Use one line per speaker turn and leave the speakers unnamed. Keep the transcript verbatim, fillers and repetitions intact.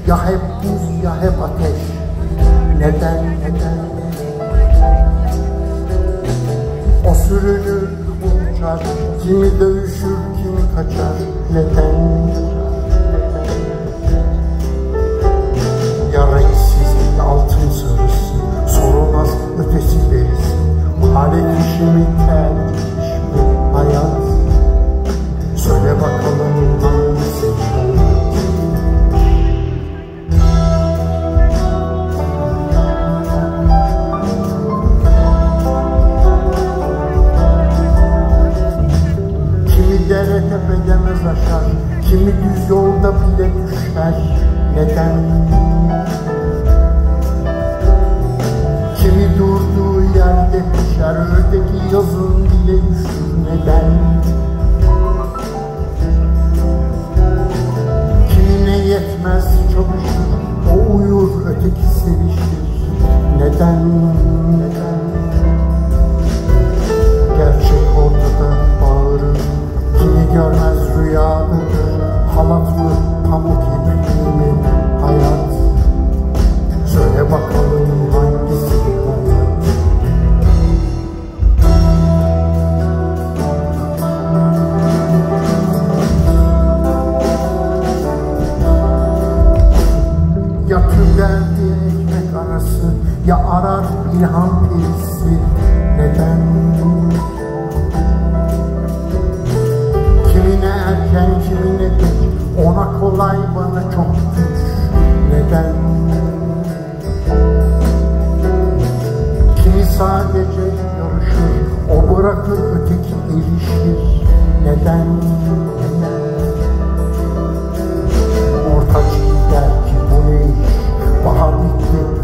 Ya hep buz ya hep ateş. Neden, neden? O sürünür, o uçar, kimi dövüşür, kimi kaçar. Neden? Ya renksiz ya altın sarısı, sorulmaz ötesi berisi. Alet işi mi, tercih iş mi, hayat? Söyle bakalım hangisi hayat? Kimi dere tepe demez aşar, kimi düz yolda bile düşer. Neden? Kimi durduğu yerde pişer, öteki yazın bile üşür. Neden? Kimine yetmez çalışır, o uyur, öteki sevişir. Neden? Neden? Gerçek ortada bağırır, kimi görmez rüyadır. Halat mı, pamuk ipliği mi, hayat? Söyle bakalım hangisi hayat? Ya tüberdi ekmek arası, ya arar ilham perisi. Neden? Kimine erken, kimine geç, ona kolay, bana çok güç. Neden? Kimi sadece yarışır, o bırakır, öteki erişir. Neden? Neden? Ortaç gider ki bu ne iş? Bahar bitti,